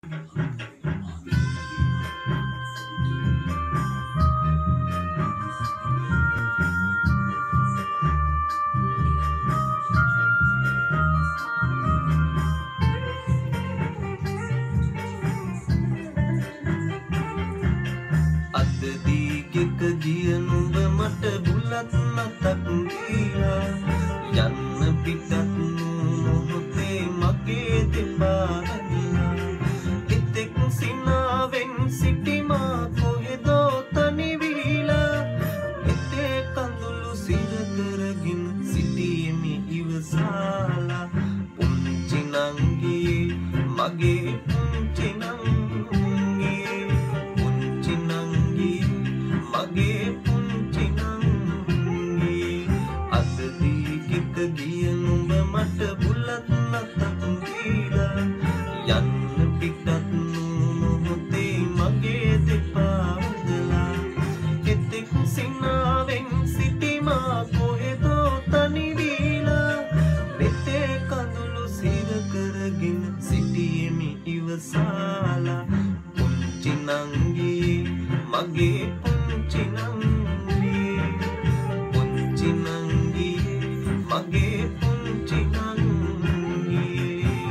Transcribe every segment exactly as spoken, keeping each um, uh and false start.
අදදීගෙක ගිය නුඹ මට බුලත් මතක් දීලා යන්න පිටත් මොහොතේ මගේ දෙපා ඇදිලා එතෙක් සිනාවෙන් සිටිමා කොහෙදෝ තනි වීලා එතේ කඳුළු සිර කරගෙන සිටියෙමි ඉවසාලා පුංචි නංගී මගේ පුංචි නංගී පුංචි නංගී මගේ පුංචි නංගී අදදීගෙක ගිය නුඹ මට බුලත් මතක් දීලා යන්න පිටත් මොහොතේ මගේ දෙපා ඇදලා එතෙක් සිනාවෙන් සිටිමා කොහෙදෝ තනි වීලා මෙතේ කඳුළු සිර කරගෙන සිටියෙමි ඉවසාලා පුංචි නංගී මගේ පුංචි නංගී පුංචි නංගී මගේ පුංචි නංගී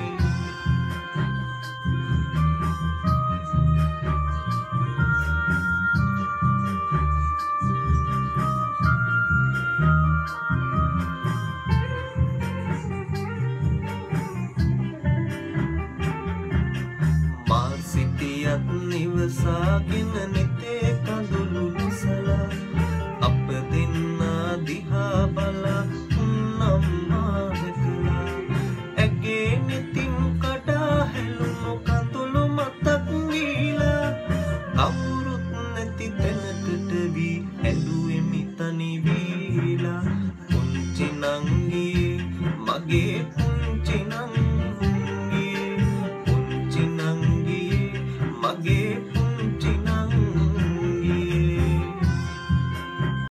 මා සිටියත් නිවසාගෙන නෙතේ කඳුළු නිසලා අප දෙන්නා දිහා බලා උන්නම්මා දැකලා ඇගේ නෙතින් කඩා හැලුණු කඳුළු මතක් වීලා කවුරුත් නැති තැනකට වී ඇඬුවෙමි තනි වීලා පුංචි නංගී මගේ